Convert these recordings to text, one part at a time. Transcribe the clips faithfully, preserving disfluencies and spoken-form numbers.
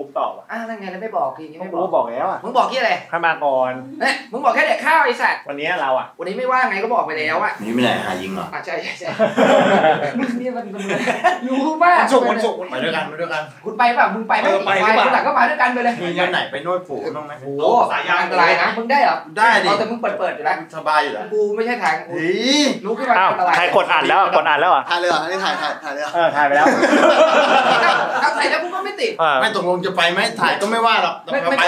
ตอบอ่ะนั่นไงแล้วไม่บอกทีนี้ไม่บอกบอกแล้วอ่ะมึงบอกที่อะไรให้มาก่อนเนี่ยมึงบอกแค่เด็กข้าวไอ้สัตว์วันนี้เราอ่ะวันนี้ไม่ว่างไงก็บอกไปแล้วอ่ะนี่ไม่ไหนหายิงเหรออ่ะใช่ใช่ใช่มึงเนี่ยมันมันรู้มากส่งมันส่งไปด้วยกันไปด้วยกันคุณไปป่ะมึงไปไหมไปคุณหลังก็มาด้วยกันไปเลยมีวันไหนไปนวดฝูบ้างไหมโอ้สายยางอันตรายนะมึงได้เหรอได้ดิแต่มึงเปิดเปิดอยู่แล้วสบายอยู่แล้วกูไม่ใช่ทางกูรู้ขึ้นมาอันตรายใครกดอ่านแล้วกดอ่านแล้วอ่ะถ่ายเลยเหรอนี่ถ่ายถ่ายถ่ายเลยเออถ่ายไปแล้วเอาถ่ายแล้วกูก็ไม่ติดไม่ตกลงจะไปไหมถ่ายก็ไม่ว่าหรอกไม่ไป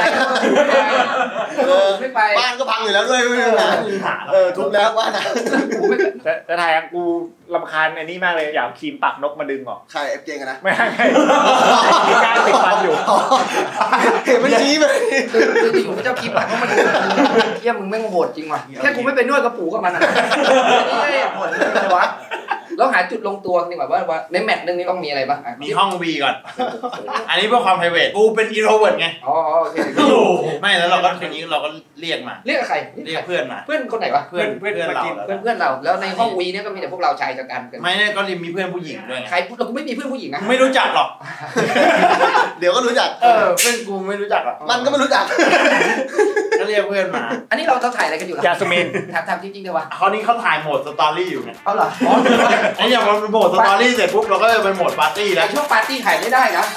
ไม่ไปบ้านก็พังอยู่แล้วด้วยไม่เป็นไรเออทุบแล้วบ้านนะแต่ถ่ายกูรำคาญไอ้นี่มากเลยอยากครีมปักนกมาดึงออกใครเอฟเจกันนะไม่ไม่มีการติดฟันอยู่เห็นมันชี้ไปอยู่เจ้าครีมปักนกมาดึงเที่ยมึงแม่งโหดจริงว่ะแค่กูไม่ไปนวดกระปูกับมันอ่ะไม่โหดเลยวะแล้วหาจุดลงตัวดีกว่าว่าในแมตช์นึงนี่ต้องมีอะไรบ้างมีห้อง V ก่อนอันนี้เพื่อความ private กูเป็น introvert ไงอ๋อโอเคไม่แล้วเราก็ทีนี้เราก็เรียกมาเรียกใครเรียกเพื่อนมาเพื่อนคนไหนวะเพื่อนเพื่อนเราเพื่อนเพื่อนเราแล้วในห้อง V เนี่ยก็มีแต่พวกเราชายจัดการกันไม่เนี่ยก็มีเพื่อนผู้หญิงด้วยใครเราไม่มีเพื่อนผู้หญิงนะไม่รู้จักหรอกเดี๋ยวก็รู้จักเออเพื่อนกูไม่รู้จักหรอกมันก็ไม่รู้จักก็เรียกเพื่อนมาอันนี้เราจะถ่ายอะไรกันอยู่ล่ะยาสมินถามถามจริงๆเลยวะคราวนี้เขาถ่ายโหมดสตอรี่อยู่ไงเอาเหรออ๋อไอ้อย่างมันโหมดสตอรี่เสร็จปุ๊บเราก็ไปโหมดปาร์ตี้แล้วช่วงปาร์ตี้ถ่ายไม่ได้นะ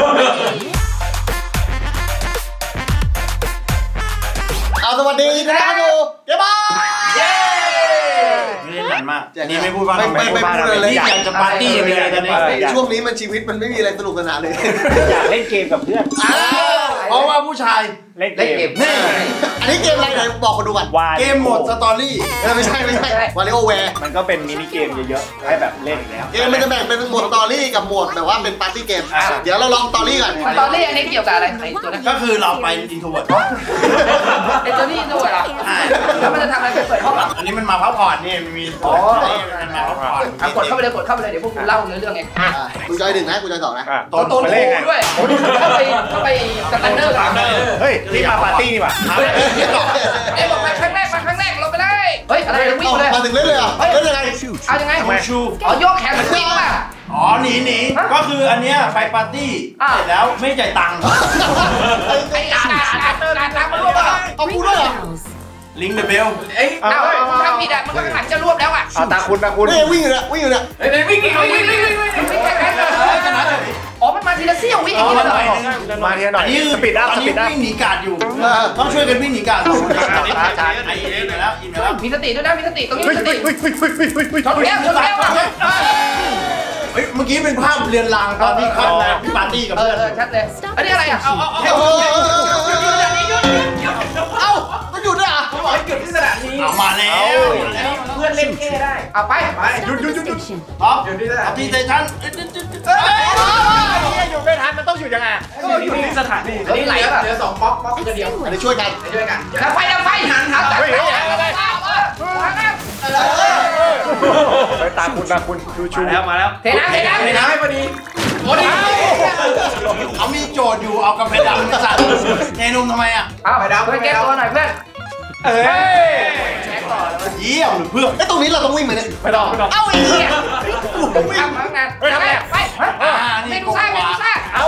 เอาสวัสดีนะครับดูเย้บ้าเย้ไม่ได้นานมากนี่ไม่พูดว่าไม่ไม่พูดเลยอยากจะปาร์ตี้เลยตอนนี้ช่วงนี้มันชีวิตมันไม่มีอะไรสนุกสนานเลยอยากเล่นเกมกับเพื่อนเพราะว่าผู้ชายเล่นเกมนี่อันนี้เกมอะไรไหนบอกมาดูก่อนเกมโหมดสตอรี่ไม่ใช่ไม่ใช่วาริโอแวร์มันก็เป็นมินิเกมเยอะๆให้แบบเล่นแล้วเกมมันจะแบ่งเป็นโหมดสตอรี่กับโหมดแบบว่าเป็นปาร์ตี้เกมเดี๋ยวเราลองสตอรี่ก่อนสตอรี่อันนี้เกี่ยวกับอะไรไอ้ตัวนั้นก็คือเราไปอินโทรเวิร์ตไอ้ตัวนี้อินโทรเวิร์ตอ่ะแล้วมันจะทำอะไรไปเปิดห้องอ่ะอันนี้มันมาพักผ่อนนี่มันมีอ๋อมันมาพักผ่อนกดเข้าไปเลยกดเข้าไปเลยเดี๋ยวพวกกูเล่าเนื้อเรื่องเองกูจอยหนึ่งนะกูจอยสองนะตัวโตด้วยเข้าไปเข้าไปสแตนเดอร์ก่อนเฮ้ยที่มาปาร์ตี้นี่ว่ะเอ้บอกมาครั้งแรกมาครั้งแรกลงไปเลยเฮ้ยอะไรวิ่งเลยมาถึงเล่นเลยเหรอเล่นยังไงเอายังไงชูอ๋อโยกแขนเหมือนวิ่งป่ะอ๋อหนีหนีก็คืออันเนี้ยไปปาร์ตี้เสร็จแล้วไม่จ่ายตังค์ไอ้อาอาเตอร์อาตามมาร่วมเหรอเอากูด้วยเหรอลิงเดอะเบลเอ้ยเอาทำผิดอ่ะมันก็หันจะรวบแล้วอ่ะเอาตาคุณตาคุณเฮ้ยวิ่งอยู่เนี่ยวิ่งอยู่เนี่ยเฮ้ยวิ่งวิ่งวิ่งวิ่งวิ่งวิ่งวิ่งแค่นั้นเลยชนะเลยอ๋อมันมาทีละเสี้ยววิ่งอย่างนี้เลยมาทีละหน่อยนี่สปีดอัพสปีดอัพวิ่งหนีกาดอยู่ต้องช่วยกันวิ่งหนีกาดมีสติด้วยนะมีสติตรงนี้มีสติชนแก้วชนแก้วเฮ้ยเมื่อกี้เป็นภาพเรียนรางตอนที่เข้าที่ปาร์ตี้กับเพื่อนเออชัดเลยอันนี้อะไรอ่ะเอาเอาเอาเอาก็หยุดด้วยอ่ะเขาบอกให้หยุดที่สถานีเอามาแล้วเพื่อนเล่นเก้ได้เอาไปไปหยุดหยุดหยุดหยุดท็อปหยุดที่สถานีที่สถานีอยู่ไม่ทันมันต้องหยุดยังไงก็หยุดที่สถานีอันนี้ไหลเหลือสองป๊อกป๊อกเดียวอันนี้ช่วยกันช่วยกันแล้วไฟแล้วไฟหันหันแต่ไฟอะไรไปตามคุณตามคุณชูชูแล้วมาแล้วเทน้ำเทน้ำเทน้ำให้พอดีพอดีเขามีโจทย์อยู่เอากาแฟดำสั่งเนนุ่มทำไมอ่ะเอาไปดำเพื่อนแก้ตัวหน่อยเพื่อนเอ้ยเยี่ยมหรือเพื่อนไอ้ตรงนี้เราต้องวิ่งไหมเนี่ยไม่ต้องไม่ต้องเอาไอ้เหี้ยวิ่งทำมาตั้งนานไปทำไงไปเมนูซ่าเมนูซ่าเอา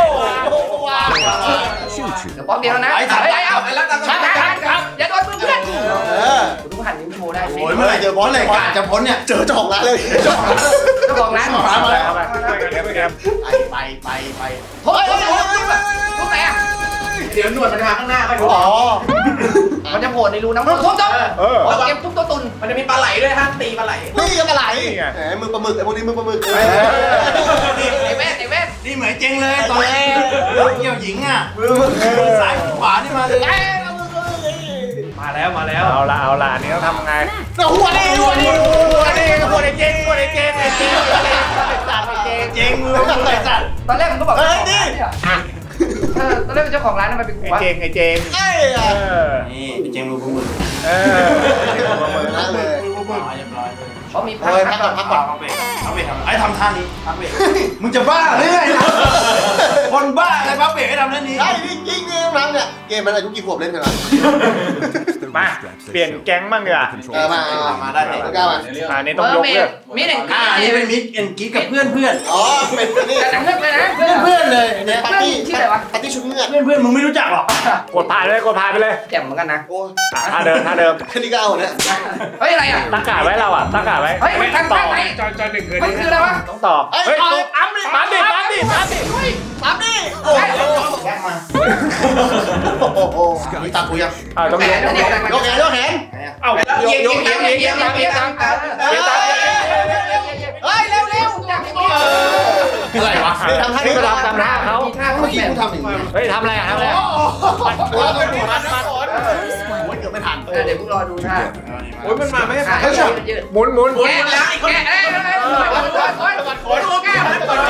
เดี๋ยวป้อมเดียวนะไอ้ไอ้เอาไอ้รักกันครับอย่าโดนเพื่อนเออคุณต้องหันนิ้วโชว์ได้โอ้ยเมื่อไหร่เจอบอสเลยกาจะพ้นเนี่ยเจอเจ้าของร้านเลยเจ้าของร้านเจ้าของร้านมาแล้วไปไปไปเฮ้ยทุกไหนอ่ะเดี๋ยวหนวดมันมาข้างหน้าไปดูอ๋อมันจะโผล่ในรูน้ำมันทุบจ้องเออเกมทุบตัวตุนมันจะมีปลาไหลด้วยฮะตีปลาไหลนี่ก็ปลาไหลแหมมือปลาหมึกไอ้พวกนี้มือปลาหมึกไอ้แว่นไอ้แว่นนี่เหมือนเจงเลยตอนแรกเกี่ยวหญิงอ่ะซ้ายขวานี่มาเลยมาแล้วมาแล้วเอาละเอาละนี่ต้องทำไงหัวนี่หัวนี่หัวนี่หัวนี่เจงหัวนี่เจงเจงเจงมือมือจัดตอนแรกมันก็บอกเฮ้ยนี่เออตอนแรกเป็นเจ้าของร้านมันเป็นกูไอ้เจงไอ้เจงเอ้ยนี่เจงมือมือเออมือนั่นเลยเขามีพักพักก่อนพักก่อนพักเบรกพักเบรกทำไอ้ทำท่านี้พักเบรกมึงจะบ้าหรือไงคนบ้าอะไรพักเบรกให้ทำท่านี้ไอ้นี่จริงเนี่ยน้ำเนี่ยเกมมันอายุกี่ขวบเล่นกันล่ะมาเปลี่ยนแก๊งบ้างดีกว่าเออมามามาได้เลยก้าวมาอ่านี่ต้องยกเลิกมิดเอ็นอ่าอันนี้เป็นมิกเอ็นกิ๊กกับเพื่อนเพื่อนอ๋อเป็นนี่แต่หนังเรื่องเลยนะเพื่อนเพื่อนเลยเนี่ยปาร์ตี้ชื่ออะไรวะปาร์ตี้ชุดเงือกเพื่อนเพื่อนมึงไม่รู้จักหรอกกดผ่านเลยกดผ่านไปเลยแจ่มเหมือนกันนะโอ้อ่ะท่าเดิมท่าเดิมแค่นี้ก็เอาเนี่ยเฮ้ยอะไรอ่ะตั้งกาดไว้เราอ่ะตั้งกาดไว้เฮ้ยมันทำต่อท่าไหนจอนจอนหนึ่งคืนมันคืออะไรวะต้องต่อเฮ้ยเฮ้ยปั๊มดิปั๊มดิปั๊มดิปั๊มดิปั๊มดิโอ้โหแยกมาโอ้โหนี่ตากูยังอ่าต้องยกยกแขนยกแขนเอ้าเยียยงกเยียงยกเยียงยกเยียงเยียงตามตามเยียงตามเฮ้ยเร็วเร็วอยากให้อะไรวะเฮ้ยทำท่านี้ก็ทำตามท่าเขามีท่าเขาเมื่อกี้แบบกูทำอย่างนี้เฮ้ยทำอะไรอ่ะทำอะไรอ่ะโอ้ยมัดมัดโอ้ยเกือบไม่ทันเดี๋ยวพวกรอดูท่าโอ้ยมันมาไม่ให้ท่าเฮ้ยยืดหมุนหมุนแกะแกะเอ้ยเอ้ยโอ้ยโอ้ยโอ้ยโอ้ยแกะ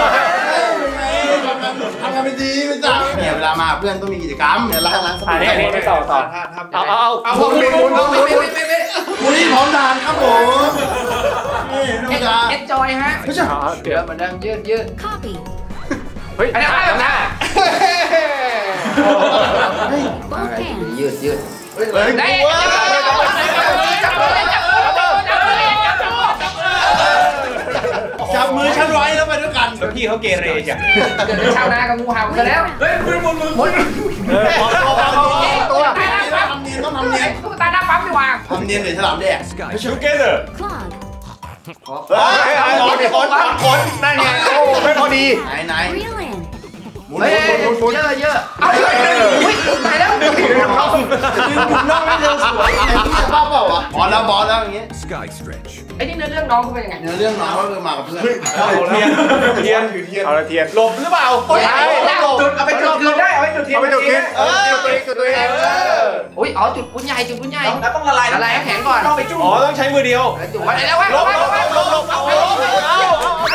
ทำกันไม่ดีไม่จ้าเนี่ยเวลามาเพื่อนต้องมีกิจกรรมเดี๋ยวล้างล้างสอ่าบู่นี่นี่ต่อต่อเอาเอาเอาหมุนหมุนหมุนหมุนหมุนบุรีพร้อมทานครับผมนี่ธรรมดาเอ็นจอยฮะไม่ใช่เดี๋เดี๋ยยว วมันดังยืดยืด Copy. เฮ้ยท่าทำหน้า Both hands. ยืดยืดเฮ้ยได้เว้ยจับมือฉันไว้แล้วไปด้วยกันพี่เขาเกเรจ้ะเกิดเป็นชาวนากับงูเห่ากันแล้วเฮ้ยมึงมึงมึงมึงเออพอตัวพอตัวตัวทำเนียนต้องทำเนียนตุ๊กตาหน้าปั๊มดีกว่าทำเนียนหรือฉลามแดก together Clog. เฮ้ยไอ้คนคนคนนั่นไงโอ้ไม่พอดีไหนไหน Reel in. หมุนเฮ้ยหมุนหมุนเยอะเยอะเอาเฮ้ยอุ้ยตายแล้วดึงหมุนน้องไม่เร็วสวยไอ้ที่จะบ้าเปล่าวะบอลแล้วบอลแล้วอย่างเงี้ย Sky stretch. ไอ้นี่เนื้อเรื่องน้องเขาเป็นยังไงเนื้อเรื่องน้องก็คือมากับเพื่อนเทียนเทียนถือเทียนเอาละเทียนหลบหรือเปล่าใช่จุดเอาไปจุดคืนได้เอาไปจุดเทียนเอาไปจุดเทียนเออจุดตัวเองจุดตัวเองเอออุ้ยอ๋อจุดปุ้นใหญ่จุดปุ้นใหญ่แล้วต้องละลายละลายน้ำแข็งก่อนต้องไปจุ่มอ๋อต้องใช้มือเดียวจุดไว้แล้ววะลบลบลบลบเอาเอาเอาเอา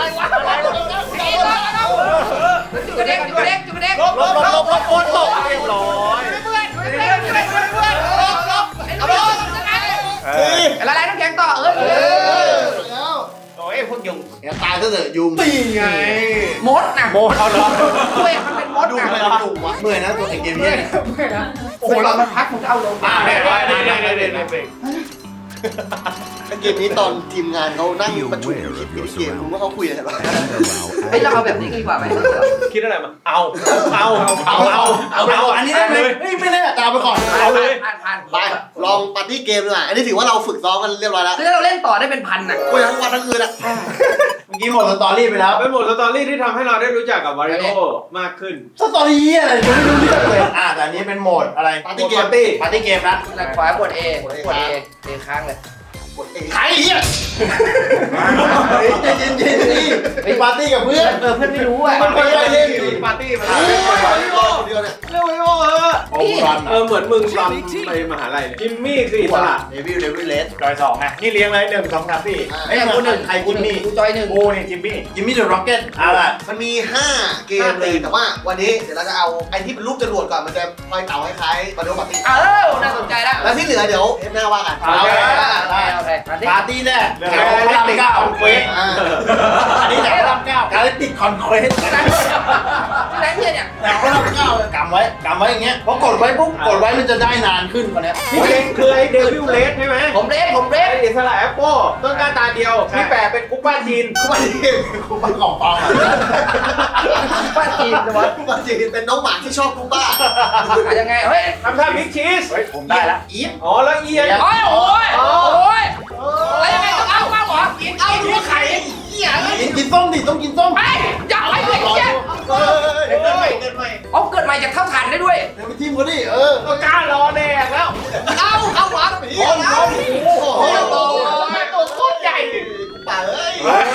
จุดเด็กจุดเด็กจุดเด็กลบลบลบลบลบคนตกเรียบร้อยเพื่อนเพื่อนเพื่อนเพื่อนเพื่อนเพื่อนลบไอ้ลบละลายน้ำแข็งต่อเออเออแล้วโอ้ยพวกยุงอย่าตายซะเถอะยุงตีไงมดนะโมเอาเหรอด้วยมันเป็นมดดูนะอะไรดูวะเมื่อยนะตัวแต่เกมนี้โอ้โหเรามันพักผมจะเอาลงอ่าได้ได้ได้ได้ได้ได้เกมนี้ตอนทีมงานเขานั่งประชุมคิดเกมรู้ว่าเขาคุยอะไรบ้างเฮ้ยเราเอาแบบนี้ดีกว่าไหมคิดอะไรมาเอาเอาเอาเอาเอาเอาอันนี้ได้ไหมเฮ้ยไม่ได้ตามไปก่อนเอาเลยผ่านผ่านไปลองปาร์ตี้เกมดีกว่าอันนี้ถือว่าเราฝึกซ้อมกันเรียบร้อยแล้วคือถ้าเราเล่นต่อได้เป็นพันน่ะคุยทั้งวันทั้งคืนอ่ะเมื่อกี้หมดสตอรี่ไปแล้วเป็นหมดสตอรี่ที่ทำให้เราได้รู้จักกับวาริโอมากขึ้นสตอรี่อะไรยังไม่รู้เรื่องเลยอ่าแต่อันนี้เป็นโหมดอะไรปาร์ตี้เกมปาร์ตี้ปาร์ตี้เกมนะขวากด A กด A A ค้างเลยกดเองใครเหี้ยใจเย็นๆดิไปปาร์ตี้กับเพื่อนเออเพื่อนไม่รู้อ่ะมันไปเล่นดิปาร์ตี้มาคนเดียวเนี่ยเร็วไอ้โอ้เออโอ้โหรันเออเหมือนมึงตอนไปมหาลัยจิมมี่คืออิสระเดวิลเดวิลเลสจอยสองไงนี่เลี้ยงเลยหนึ่งสองสามสี่ไอ้กูหนึ่งไอ้กูหนึ่งกูจอยหนึ่งกูนี่จิมมี่จิมมี่เดอะร็อกเก็ตอะไรมันมีห้าเกมเลยแต่ว่าวันนี้เดี๋ยวเราจะเอาไอ้ที่เป็นรูปจรวดก่อนมันจะพลอยเต่าคล้ายๆมาดูปาร์ตี้เออน่าสนใจแล้วแล้วที่เหลือเดี๋ยวเทปหน้าว่ากันเอาเลยได้โอเคมาดิปาร์ตี้แรกแถวพระรามเก้าเควสอ่าอันนี้แถวพระรามเก้าการเล่นติดคอนเควสที่ไหนที่ไหนเนี่ยแถวพระรามเก้ากำไว้กำไว้อย่างเงี้ยพอกดไว้ปุ๊บกดไว้มันจะได้นานขึ้นกว่านี้พี่เก่งคือไอ้เดวิลเลสใช่ไหมผมเล่นผมเล่นไอ้อิสระแอปเปิลต้นกล้าตาเดียวพี่แปะเป็นกุ๊กบ้านจีนคุปาร์ตี้กูฟังของฟังอ่ะป้าจีนนะวะคุปาร์ตี้เป็นน้องหมาที่ชอบคุบ้ายังไงเฮ้ยทำท่าบิ๊กชีสเฮ้ยผมได้ละอีฟอ๋อแล้วเอียนโอ้ยโอ้ยโอ้ยแล้วยังไงต้องเอาบ้างหรอกินเอาหัวไข่เหี้ยกินกินส้มดิต้องกินส้มไปอย่าไปเลยเหี้ยเฮ้ยเกิดใหม่เกิดใหม่เอาเกิดใหม่จากเท่าฐานได้ด้วยเดี๋ยวไปทีมเขาดิเออก็กล้ารอแดกแล้วเอาเอาหรอโอ้โหโอ้โหตัวโคตรใหญ่ป่าเอ้ย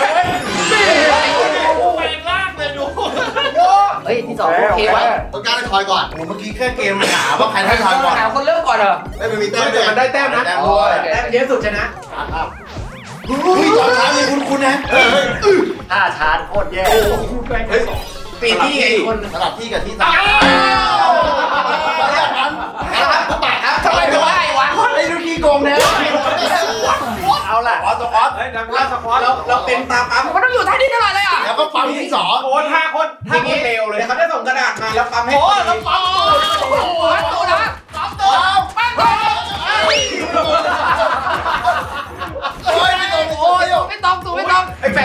แปลงร่างเลยดูเฮ้ยที่สองโอเควะต้องการให้ทอยก่อนโอ้เมื่อกี้แค่เกมหาว่าใครได้ทายก่อนหาคนเริ่มก่อนเหรอไม่เป็นมีแต้มแต่มันได้แต้มนะแต้มด้วยแต้มเยอะสุดชนะอุ้ยตอนท้ายมีคุณคุณนะท่าชาร์จโคตรแย่เฮ้ยปีที่ไอ้คนสลับที่กับที่ตาครับปากครับทำไมไม่ได้วะไอ้ดูที่โกงแล้วเอาล่ะออสออสเฮ้ยดังล่าสปอร์ตเราเราเป็นตาปั๊มมันต้องอยู่ท่านี้ตลอดเลยอ่ะแล้วก็ปั๊มที่สองโอ้ท่าคนท่าคนเร็วเลยเขาได้ส่งกระดาษมาแล้วปั๊มให้โอ้แล้วปั๊มโอ้โหตัวนะปั๊มตัวปั๊มตัว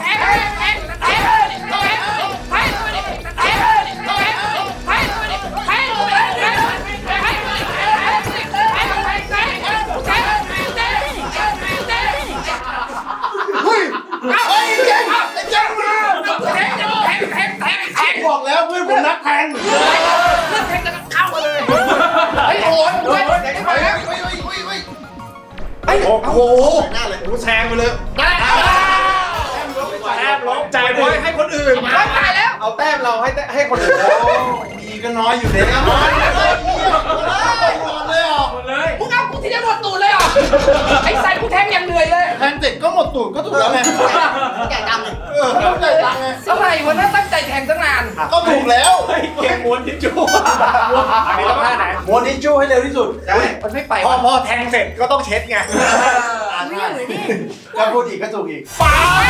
บอกแล้วเพื่อนผมนักแทงไอ้โอนเว้ยเด็กไปแล้วไอ้โอ้โหหน้าเลยกูแซงไปเลยแทบล้มใจไว้ให้คนอื่นร้อยตายแล้วเอาแต้มเราให้ให้คนอื่นมีก็น้อยอยู่เลยนะหมดเลยอ่ะมึงเอากูทีเดียวหมดตูดเลยเหรอไอ้ใส่กูแทงยังเหนื่อยเลยแทงเสร็จก็หมดตูดก็ถูกแล้วไงจ่ายตังค์เออต้องจ่ายตังค์ไงอะไรวะน่าตั้งใจแทงตั้งนานก็ถูกแล้วเกมม้วนทิชชู่อันนี้ต้องท่าไหนม้วนทิชชู่ให้เร็วที่สุดได้มันไม่ไปพอพอแทงเสร็จก็ต้องเช็ดไงก็พูดอีกก็ถูกอีกไป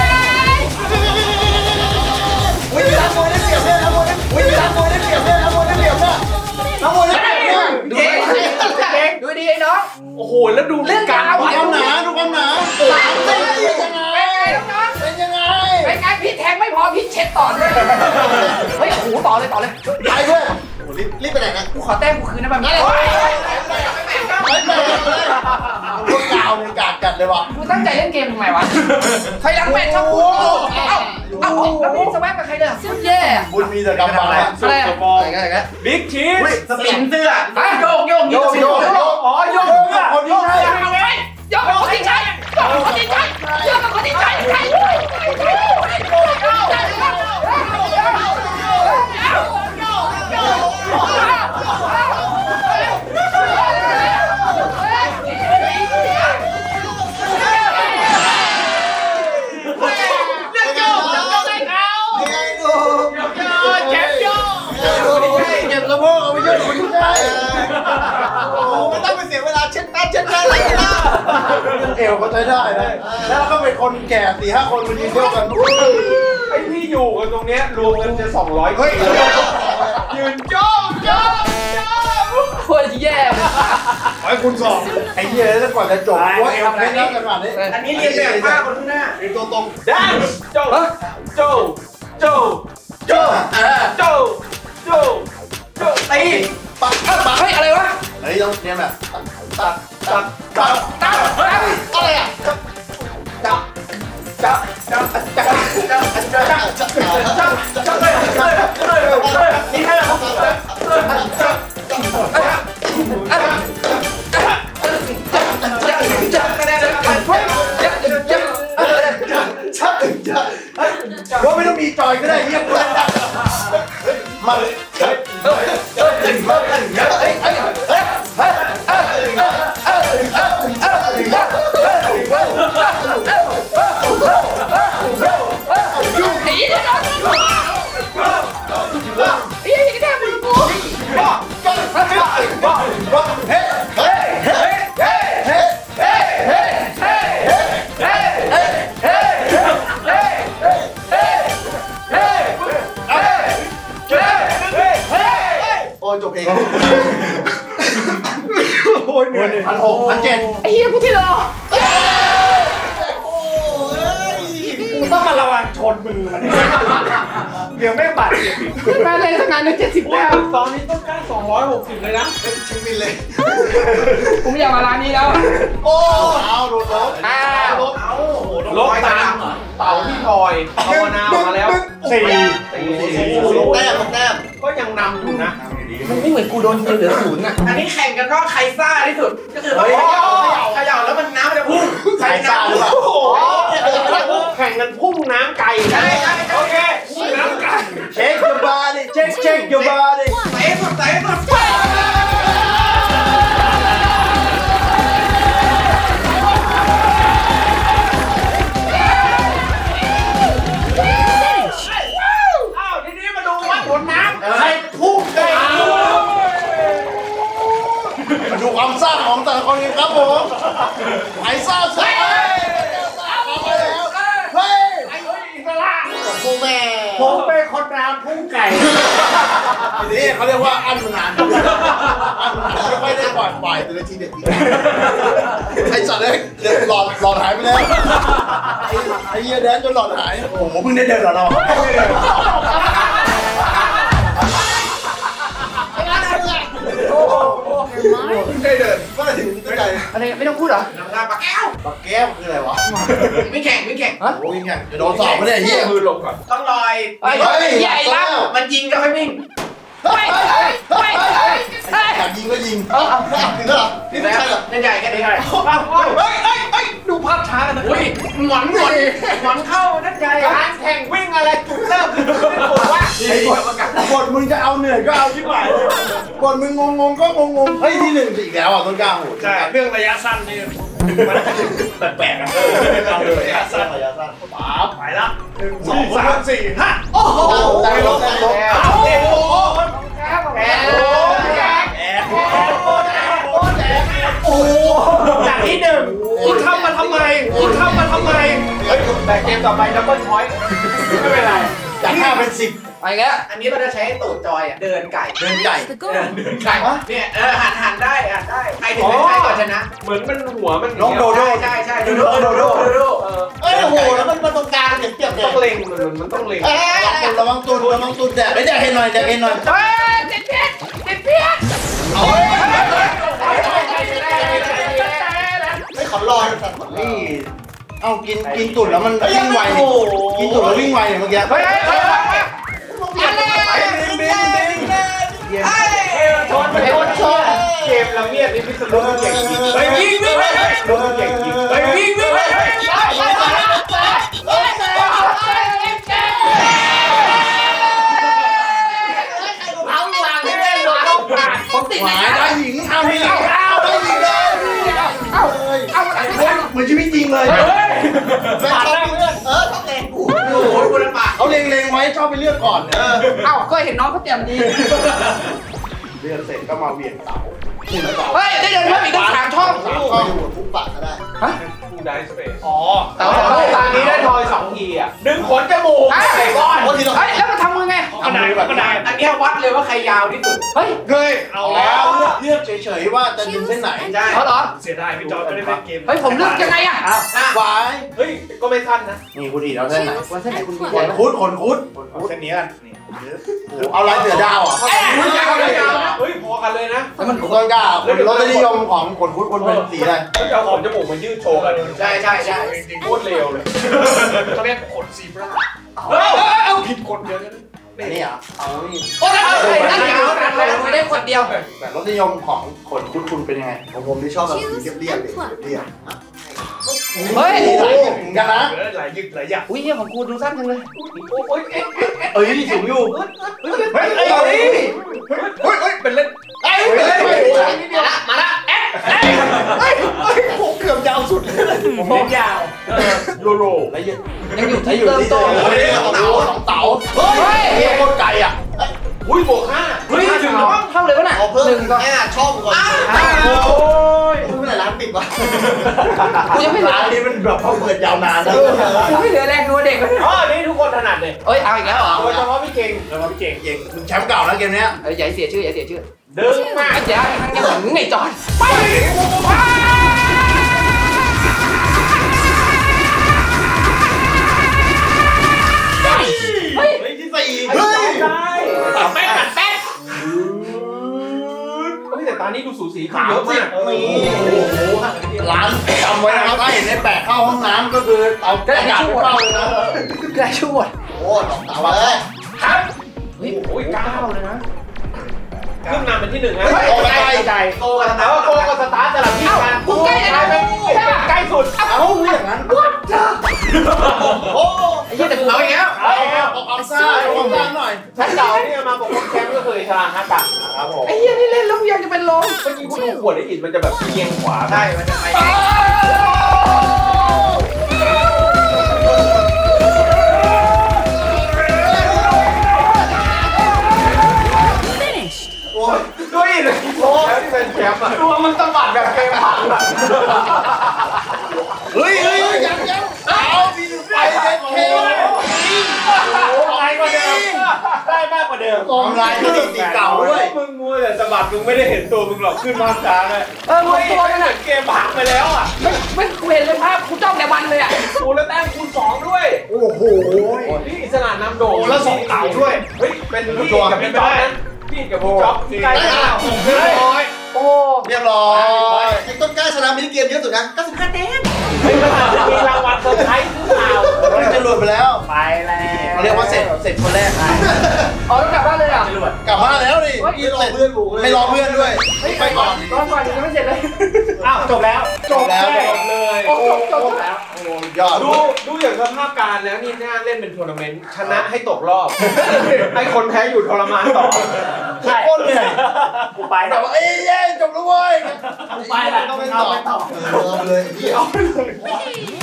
วิ่งตามมวยได้เปรียบเนี่ยนะมวยได้วิ่งตามมวยได้เปรียบเนี่ยนะมวยได้เปรียบเนี่ยนะมวยได้เปรียบเนี่ยดูดิดูดิไอ้น้องโอ้โหแล้วดูเรื่องยาวดูความหนาดูความหนาสามเซนเป็นยังไงเป็นไงน้องเป็นยังไงๆเป็นไงพี่แทงไม่พอพี่เช็ดต่อด้วยเฮ้ยโอ้โหต่อเลยต่อเลยไปด้วยรีบรีบไปไหนนะกูขอแต้มกูคืนนะแบบนี้ไปไปเลยพวกกาวเนี่ยกาดกัดเลยว่ะกูตั้งใจเล่นเกมทำไมวะใครรังแปดชอบกูเอ้าเอ้าแล้วพี่สวัสดิ์กับใครเด้อสุดแย่บุญมีแต่กำบังอะไรอะไรกันบิ๊กชีสสปินเสื้อโยกโยกโยกโยกโยกอ๋อโยกเพื่อคนที่ใช่โยกคนที่ใช่โยกคนที่ใช่โยกคนที่ใช่ใครเจ็บโยเจ็บสะโพกเอาไปโยกคนที่ใช่โอ้ไม่ต้องไปเสียเวลาเช็ดหน้าเช็ดหน้าอะไรนะเอวก็ใช้ได้นะแล้วก็เป็นคนแก่สี่ห้าคนมายืนโยกกันไอพี่อยู่กันตรงเนี้ยรวมกันจะสองร้อยเฮ้ยยืนโจ๊กโจ๊กโจ๊กโคตรแย่ไอ้คุณสองไอ้เหี้ยแล้วก่อนจะจบว่าเอวไม่ได้ขนาดนี้อันนี้เรียนแบบผ้าคนข้างหน้าเป็นตัวตรงได้โจ๊กโจ๊กโจ๊กโจ๊กโจ๊กโจ๊กโจ๊กตีปักปักเฮ้ยอะไรวะเฮ้ยต้องเนี่ยแบบตักตักตักตั้งตั้งอะไรอ่ะจับจับจับจับจับจับจับจับจับจับจับนี่แค่จับจับว่าไม่ต้องมีจอยก็ได้เงียบเลยมาเลยเฮ้ยเฮ้ยเฮ้ยเฮ้ยเฮ้ยเฮ้ยเฮ้ยเฮ้ยเฮ้ยไอ้ยี่นี่นะไอ้ยี่นี่แค่มึงกูบ้าบ้าบ้าบ้าเฮ้ยเฮ้ยเฮ้ยเฮ้ยเฮ้ยเฮ้ยเฮ้ยเฮ้ยเฮ้ยเฮ้ยเฮ้ยเฮ้ยเฮ้ยเฮ้ยเองโอ้ยเหนื่อยพันหกพันเจ็ดไอ้เหี้ยกูที่รอกูต้องมาระวังชนมือมันเดี๋ยวไม่บาดเจ็บอีกขึ้นมาเลยตั้งนานเลยเจ็ดสิบแล้วตอนนี้ต้องการสองร้อยหกสิบเลยนะชิมบินเลยกูไม่อยากมาร้านนี้แล้วโอ้เอาโดนลบอ้าวลบเอาลบตามเต่าที่ทอยภาวนาออกมาแล้วสี่ลบแต้มลบแต้มก็ยังนำอยู่นะมันไม่เหมือนกูโดนยิงเหลือศูนย์อ่ะอันนี้แข่งกันว่าใครซ่าที่สุดก็คือต้องเขย่าแล้วมันน้ำจะพุ่งใส่ซ่าหรือเปล่าแข่งกันพุ่งน้ำไก่ใช่ใช่โอเคพุ่งน้ำไก่เช็คยูบาร์ดิเช็คเช็คยูบาร์ดิใส่สุดใส่สุด อ้าวทีนี้มาดูวัดผลน้ำใครพุ่งไก่มาดูความซ่าของแต่ละคนกันครับผมไอ้ซ่าซ่าเข้าไปแล้วเฮ้ยไอ้เฮ้ยอิสระโอ้แม่ผมเป็นคนน้ำพุ่งไก่นี่เขาเรียกว่าอันมานานอันมานานไม่ค่อยได้ปล่อยปล่อยแต่ละทีเด็ดทีไอ้สัตว์เลยเดินหลอดหลอดหายไปแล้วไอ้เหี้ยแดนจนหลอดหายโอ้โหเพิ่งได้เดินเหรอเราได้เดินก็เลยถึงตั้งใจอะไรไม่ต้องพูดเหรอน้ำตาปลาแก้วปากแก้วคืออะไรวะไม่แข่งไม่แข่งฮะโอ้ยแข่งจะโดนสอบไม่ได้เหี้ยมือลงก่อนต้องลอยไอ้ใหญ่แล้วมันยิงก็ค่อยวิ่งเฮ้ยเฮ้ยเฮ้ยเฮ้ยอยากยิงก็ยิงเออถึงแล้วเหรอนี่ไม่ใช่เหรอเล่นใหญ่แค่นี้เฮ้ยเฮ้ยเฮ้ยดูภาพช้ากันนะอุ้ยหมอนหมอนหมอนเข้านั่นใหญ่การแข่งวิ่งอะไรจุดเริ่มคือเป็นบทว่าไอ้บทประกาศบทมึงจะเอาเหนื่อยก็เอาที่ไหนบทมึงงงงก็งงงเฮ้ยที่หนึ่งอีกแล้วอ่ะต้นกล้าโหดใช่เรื่องระยะสั้นนี่มันแปลกๆอ่ะเราระยะสั้นระยะสั้นป๋าไปละหนึ่งสองสามสี่ห้าโอ้โหได้ลบได้ลบเอาเด็กโอ้โหแกโอ้แกแกโอ้จากที่หนึ่งคุณทำมาทำไมคุณทำมาทำไมแต่เกมต่อไปดับเบิลพอยต์ไม่เป็นไรจากห้าเป็นสิบไปแกอันนี้เราจะใช้ตูดจอยอ่ะเดินไก่เดินไก่ The เดิน goal. เดินไก่เนี่ยเออหันหันได้หันได้ใครถึงใครก่อนชนะเหมือนมันหัวมันใช่ใช่โดโดโดโดโดโดเออเอ้ยโอ้โหแล้วมันมาตรงกลางเจ็บเจ็บเลยต้องเล็งมันมันต้องเล็งเอ้ยระวังตุนระวังตุนแดดไม่ได้เห็นหน่อยแดดเห็นหน่อยเฮ้ยเจ็ดเพี้ยนเจ็ดเพี้ยนเอาไม่ขอรอสัตว์นี่เอากินกินตุ่นแล้วมันวิ่งไวกินตุ่นแล้ววิ่งไวเนี่ยเมื่อกี้เฮ้ยเฮ้ยเฮ้ยอะไรชนชนชนเกมละเมียดนี่พิษณุเก่งยิงเฮ้ยยิงวิ่งเฮ้ยโดนเก่งยิงเฮ้ยวิ่งวิ่งเฮ้ยเฮ้ยผมติดหเลมาย ยได้หญิงเอาหญิงเอาได้หญิงเลยเอาเลยเอาเหมือนชีวิตจริงเลยแม่ชอบเออเขาเล็งกูโอ้โหคุณลำบากเขาเล็งเล็งไว้ชอบไปเลือกก่อนเออเอ้าก็เห็นน้องเขาเตรียมดีเลือกเสร็จก็มาเวียนเสาเฮ้ยได้เดินเพิ่มอีกตั้งสามช่องก็อยู่ทุกปากก็ได้ฮะฟูได้สเปซอ๋อแต่ว่าตอนนี้ได้ทอยสองทีอ่ะดึงขนจมูกใส่ก้อนโอ้ทีละเฮ้ยแล้วมันทำมือไงกระดาษกระดาษอันนี้วัดเลยว่าใครยาวที่สุดเฮ้ยเคยเอาแล้วเลือกเฉยๆว่าจะดึงเส้นไหนใช่เขาเหรอเสียดายพี่จอร์จไม่ได้เล่นเกมเฮ้ยผมเลือกยังไงอะวายเฮ้ยก็ไม่สั้นนะนี่คุณอีกแล้วเส้นไหนวันเส้นไหนคุณขนคุดขนคุดเอาเส้นนี้กันนี่เอาลายเสือดาวอ่ะเฮ้ยยาวเลยยาวนะเฮ้ยพอกันเลยนะแล้วมันต้นกล้าคนรสนิยมของขนคุดคนเป็นสีอะไรเฮ้ยเอาขอบจมูกมายืดโชว์กันใช่ใช่ใช่จริงโคตรเร็วเลยเขาเรียกขนซีบราเฮ้ยเอาผิดคนเดียวกันอันนี้อ่ะเอานี่โอ้ยนั่นยาวนั่นเลยไม่ได้คนเดียวแต่รสนิยมของขนคุดคุณเป็นยังไงของผมที่ชอบแบบสีเรียบๆเลยเรียบเฮ้ยๆหลายอย่างเหมือนกันนะหลายยึกหลายอย่างอุ้ยเนี่ยของกูดูสั้นจังเลยโอ้ยเอ๊ะเอ้ยนี่สูงอยู่เฮ้ยเฮ้ยเฮ้ยเฮ้ยเฮ้ยเป็นเล่นเอ้ยเฮ้ยมาละมาละเอ๊ะเฮ้ยผมเกือบยาวสุดผมเล่นยาวโลโลแล้วยังยังอยู่ที่อยู่เริ่มที่ต้นสองเต๋าสองเต๋าเฮ้ยเฮียโคตรไกลอ่ะอุ้ยบวกห้าเฮ้ยถึงน้องเท่าเลยวะน่ะเอาเพิ่มหนึ่งก็แค่ช่องก่อนโอ้ยเมื่อไหร่ร้านปิดวะกูยังไม่เหลือร้านนี้มันแบบเขาเปิดยาวนานนะกูไม่เหลือแรงดูเด็กเลยอ๋อนี่ทุกคนถนัดเลยเอ้ยเอาอีกแล้วเหรอโดยเฉพาะพี่เก่งแล้วพี่เก่งเก่งมึงแชมป์เก่านะเกมเนี้ยเอ้ยอย่าเสียชื่ออย่าเสียชื่อดึงมาไอ้เจ้าทางยังหงไงจอนไปเฮ้ยเฮ้ยที่สี่เฮ้ยได้ตัดแป๊ดตัดแป๊ดเฮ้ยแต่ตอนนี้ดูสูสีขึ้นเยอะมากนี่ร้านจำไว้นะครับถ้าเห็นในแปะเข้าห้องน้ำก็คือเอากระดาษไปเข้าเลยนะกระชูดโอ้ดอกเต๋าเลยครับโอ้ยเก้าเลยนะขึ้นนำเป็นที่หนึ่งนะโตไปใจโตกับสตาร์ทโตกับสตาร์ทสลับที่กันกูใกล้แล้วใกล้สุดเอ้าอย่างนั้นโอ้ไอ้เหี้ยแต่กูเอาอีกแล้วเอาเอาเอาซ่าเอาซ่าหน่อยท่านเก่าที่มาปกป้องแชมป์ก็คือชาฮักะครับผมไอ้เหี้ยนี่เล่นแล้วยังจะเป็นลมเมื่อกี้คุณดูขวดได้อินมันจะแบบเอียงขวาใช่มันจะไปโอ้ยด้วยเลยโอ้แล้วที่เป็นแชมป์อ่ะตัวมันสะบัดแบบเกมผังอ่ะเฮ้ยเฮ้ยยังยังเอามีไปเด็ดเคโอ้ไงกว่าเดิมได้มากกว่าเดิมกองลายที่ตีเก่าด้วยมึงมัวแต่สะบัดมึงไม่ได้เห็นตัวมึงหรอกขึ้นมาช้าเลยเออมึงตัวนั่นน่ะเกมผังไปแล้วอ่ะไม่ไม่กูเห็นเลยภาพกูจ้องแต่วันเลยอ่ะคูณแล้วแต้มคูณสองด้วยโอ้โหนี่อิสระนำโด่งแล้วสองเก่าด้วยเฮ้ยเป็นพี่กับพี่จ๊อบนะพี่กับพี่จ๊อบใกล้กันเรียบร้อยโอ้เรียบร้อยไอ้ต้นกล้าชนะมินิเกมเยอะสุดนะเก้าสิบห้าแต้มเฮ้ยมันอาจจะมีรางวัลเซอร์ไพรส์หรือเปล่ามันจะหลุดไปแล้วไปแล้วเขาเรียกว่าเสร็จเสร็จคนแรกอ๋อต้องกลับบ้านเลยอ่ะกลับมาแล้วนี่ไม่รอเพื่อนบุกเลยไม่รอเพื่อนด้วย ไปก่อนตอนก่อนยังไม่เสร็จเลยอ้าวจบแล้วจบแล้วจบเลยโอ้จบจบแล้วโอ้ยอดดูดูอย่างสภาพการแล้วนี่น่าเล่นเป็นทัวร์นาเมนต์ชนะให้ตกรอบ ให้คนแพ้อยู่ทรมานต่อใช่คนเลยกูไปแต่แล้วว่าเอ้ยเย้จบแล้วเว้ยกูไปแล้วต้องไปต่อเออเลย